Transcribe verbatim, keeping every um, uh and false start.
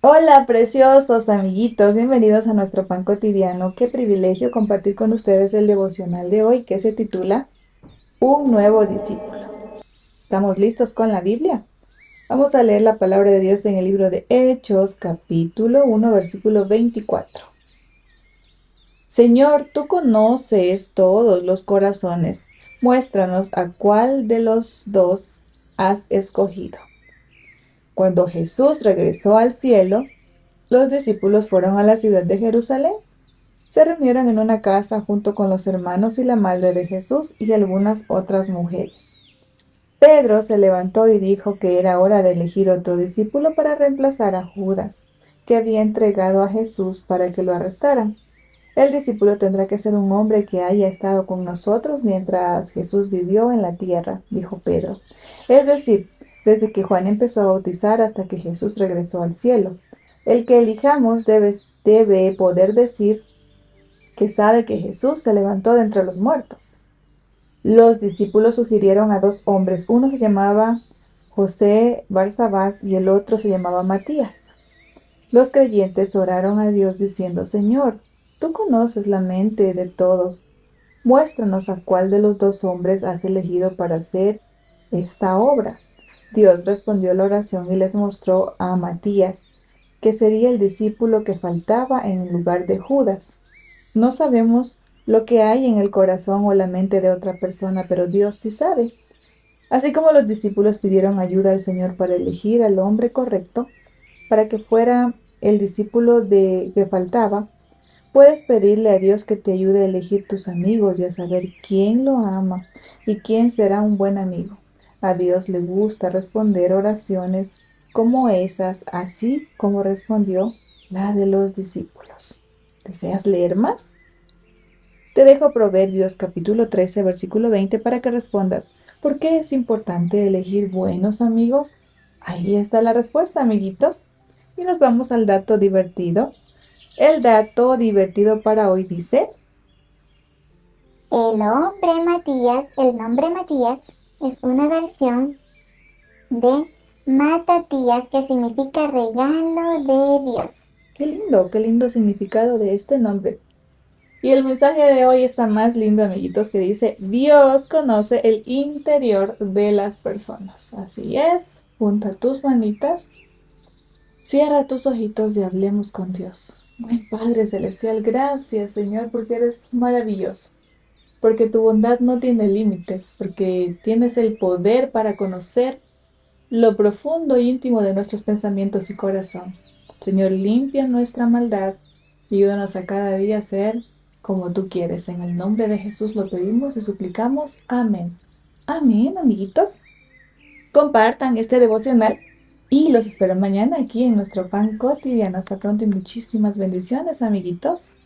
Hola, preciosos amiguitos, bienvenidos a nuestro pan cotidiano. Qué privilegio compartir con ustedes el devocional de hoy que se titula Un nuevo discípulo. ¿Estamos listos con la Biblia? Vamos a leer la palabra de Dios en el libro de Hechos, capítulo uno, versículo veinticuatro. Señor, tú conoces todos los corazones. Muéstranos a cuál de los dos has escogido. Cuando Jesús regresó al cielo, los discípulos fueron a la ciudad de Jerusalén. Se reunieron en una casa junto con los hermanos y la madre de Jesús y algunas otras mujeres. Pedro se levantó y dijo que era hora de elegir otro discípulo para reemplazar a Judas, que había entregado a Jesús para que lo arrestaran. El discípulo tendrá que ser un hombre que haya estado con nosotros mientras Jesús vivió en la tierra, dijo Pedro. Es decir, desde que Juan empezó a bautizar hasta que Jesús regresó al cielo. El que elijamos debe, debe poder decir que sabe que Jesús se levantó de entre los muertos. Los discípulos sugirieron a dos hombres. Uno se llamaba José Barsabás y el otro se llamaba Matías. Los creyentes oraron a Dios diciendo: Señor, tú conoces la mente de todos. Muéstranos a cuál de los dos hombres has elegido para hacer esta obra. Dios respondió a la oración y les mostró a Matías, que sería el discípulo que faltaba en lugar de Judas. No sabemos lo que hay en el corazón o la mente de otra persona, pero Dios sí sabe. Así como los discípulos pidieron ayuda al Señor para elegir al hombre correcto, para que fuera el discípulo de que faltaba, puedes pedirle a Dios que te ayude a elegir tus amigos y a saber quién lo ama y quién será un buen amigo. A Dios le gusta responder oraciones como esas, así como respondió la de los discípulos. ¿Deseas leer más? Te dejo Proverbios capítulo trece, versículo veinte para que respondas: ¿por qué es importante elegir buenos amigos? Ahí está la respuesta, amiguitos. Y nos vamos al dato divertido. El dato divertido para hoy dice: El hombre Matías, el nombre Matías es una versión de Matatías que significa regalo de Dios. qué lindo, qué lindo significado de este nombre. Y el mensaje de hoy está más lindo, amiguitos, que dice: Dios conoce el interior de las personas. Así es, junta tus manitas, cierra tus ojitos y hablemos con Dios. Buen Padre Celestial, gracias, Señor, porque eres maravilloso, porque tu bondad no tiene límites, porque tienes el poder para conocer lo profundo e íntimo de nuestros pensamientos y corazón. Señor, limpia nuestra maldad y ayúdanos a cada día a ser como tú quieres. En el nombre de Jesús lo pedimos y suplicamos. Amén. Amén, amiguitos. Compartan este devocional y los espero mañana aquí en nuestro pan cotidiano. Hasta pronto y muchísimas bendiciones, amiguitos.